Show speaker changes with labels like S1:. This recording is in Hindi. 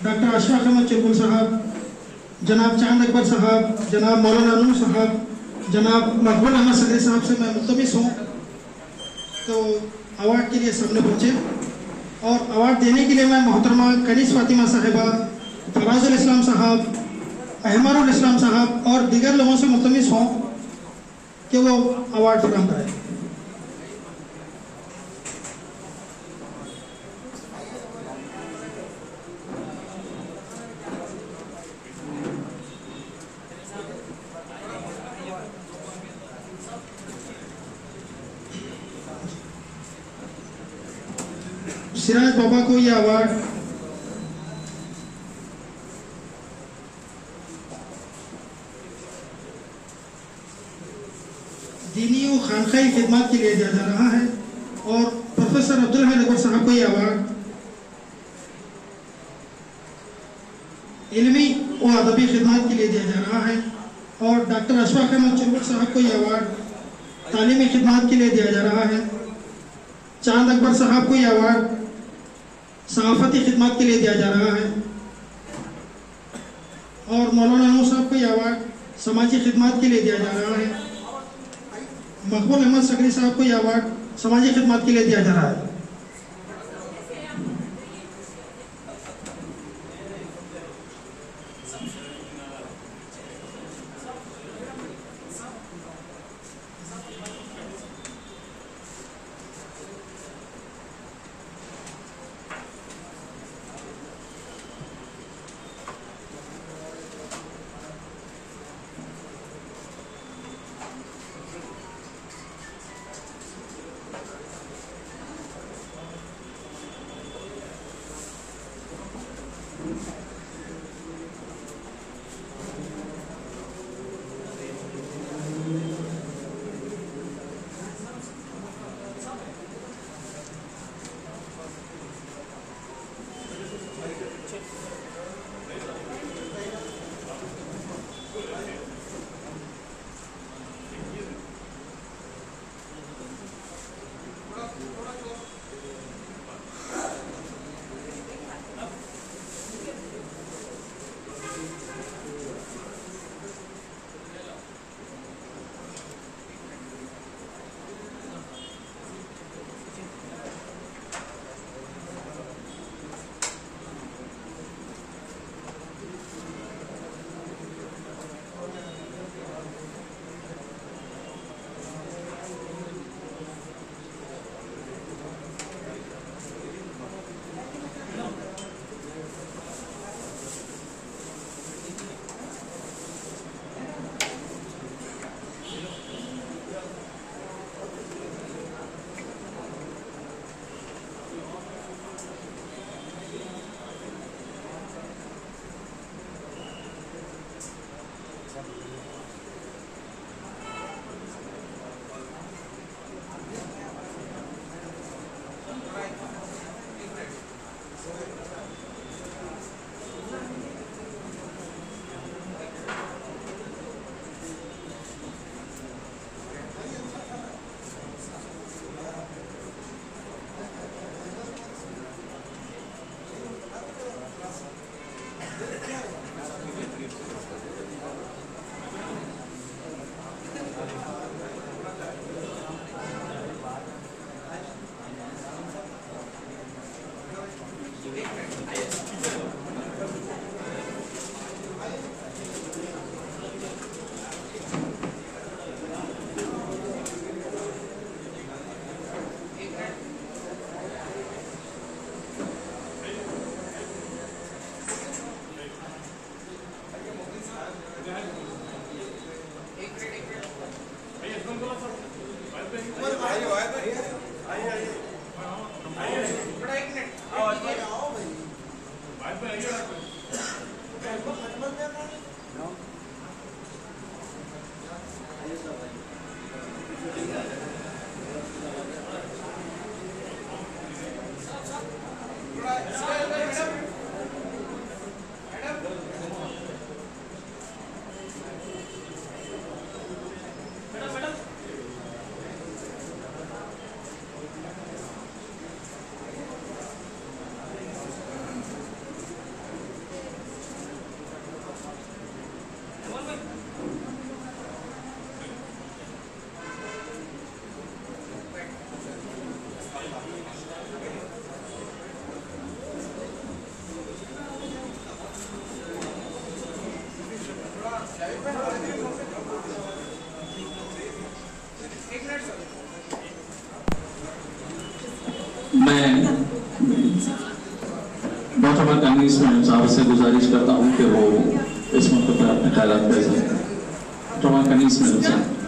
S1: डॉक्टर अशफाक अहमद चुलबुल साहब, जनाब चांद अकबर साहब, जनाब मौलाना नूर साहब, जनाब मकबूल अहमद सदरी साहब से मैं मुल्तमिस हूँ तो अवार्ड के लिए सामने पहुँचे। और अवार्ड देने के लिए मैं मोहतरमा कनीस फातिमा साहिबा, फराजुल इस्लाम साहब, अहमरुल इस्लाम साहब और दीगर लोगों से मुल्तमिस हूँ कि वो अवार्ड फराहम करें। सिराज बाबा को यह अवार्ड दीनी और खानकाई खिदमत के लिए दिया जा रहा है और प्रोफेसर अब्दुल हमीद अकबर साहब को यह अवार्ड इल्मी और अदबी खिदमत के लिए दिया जा रहा है और डॉक्टर अशफाक अहमद चुलबुल साहब को यह अवार्ड तालीमी खिदमत के लिए दिया जा रहा है। चांद अकबर साहब को यह अवार्ड सहाफ़ती खिदमत के लिए दिया जा रहा है और मौलाना नूर साहब को यह अवार्ड समाजी खिदमत के लिए दिया जा रहा है। मकबूल अहमद सदरी साहब को यह अवार्ड समाजी खिदमत के लिए दिया जा रहा है।
S2: मैं डॉक्टर कनीस मैडम साहब से गुजारिश करता हूँ कि वो इस मौके पर अपने ख्याल पेश करें। डॉक्टर कनीस मैडम साहब।